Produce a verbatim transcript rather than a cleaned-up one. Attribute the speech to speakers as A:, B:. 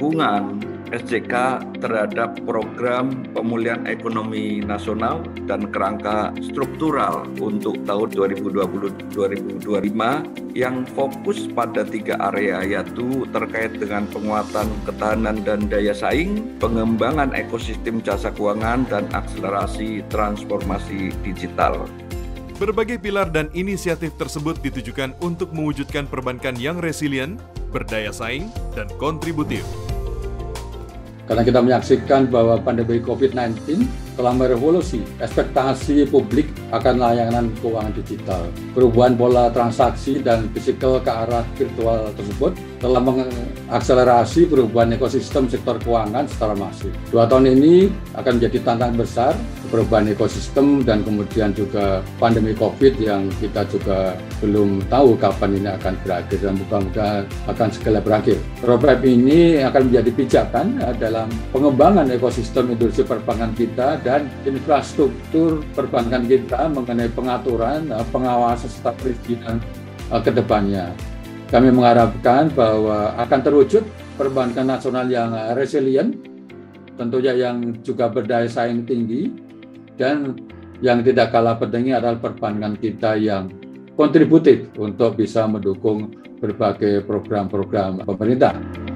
A: dukungan S C K terhadap program pemulihan ekonomi nasional dan kerangka struktural untuk tahun dua ribu dua puluh sampai dua ribu dua puluh lima yang fokus pada tiga area, yaitu terkait dengan penguatan ketahanan dan daya saing, pengembangan ekosistem jasa keuangan, dan akselerasi transformasi digital.
B: Berbagai pilar dan inisiatif tersebut ditujukan untuk mewujudkan perbankan yang resilient, berdaya saing, dan kontributif.
C: Karena kita menyaksikan bahwa pandemi covid sembilan belas telah merevolusi ekspektasi publik akan layanan keuangan digital. Perubahan pola transaksi dan fisikal ke arah virtual tersebut telah mengakselerasi perubahan ekosistem sektor keuangan secara masif. Dua tahun ini akan menjadi tantangan besar perubahan ekosistem dan kemudian juga pandemi COVID yang kita juga belum tahu kapan ini akan berakhir dan mudah-mudahan akan segera berakhir. Roadmap ini akan menjadi pijakan dalam pengembangan ekosistem industri perbankan kita dan infrastruktur perbankan kita mengenai pengaturan, pengawasan serta perizinan ke depannya. Kami mengharapkan bahwa akan terwujud perbankan nasional yang resilient, tentunya yang juga berdaya saing tinggi, dan yang tidak kalah pentingnya adalah perbankan kita yang kontributif untuk bisa mendukung berbagai program-program pemerintah.